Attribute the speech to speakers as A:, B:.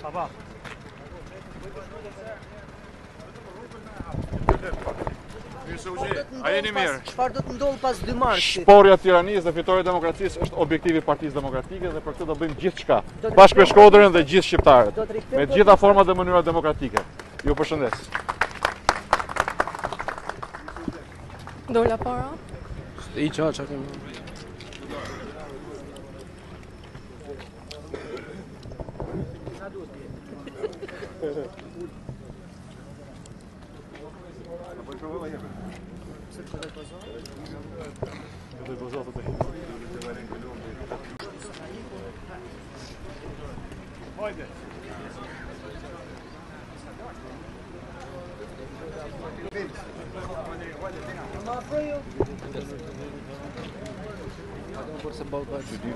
A: A jeni mirë.
B: Çfarë do të ndodh pas 2 marsit?
A: Shporja e tiranisë dhe fitore e demokracisë është objektivi i Partisë Demokratike dhe për këtë do bëjmë gjithçka. Bashkë me Shkodrën dhe gjithë shqiptarët. Me të gjitha format dhe mënyrat demokratike. Ju përshëndes.
C: Dola para.
D: I çfarë kemi?
B: Ma afro ju.
D: Forse ballë